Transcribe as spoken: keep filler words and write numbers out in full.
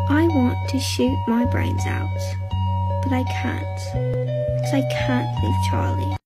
I want to shoot my brains out, but I can't, because I can't leave Charlie.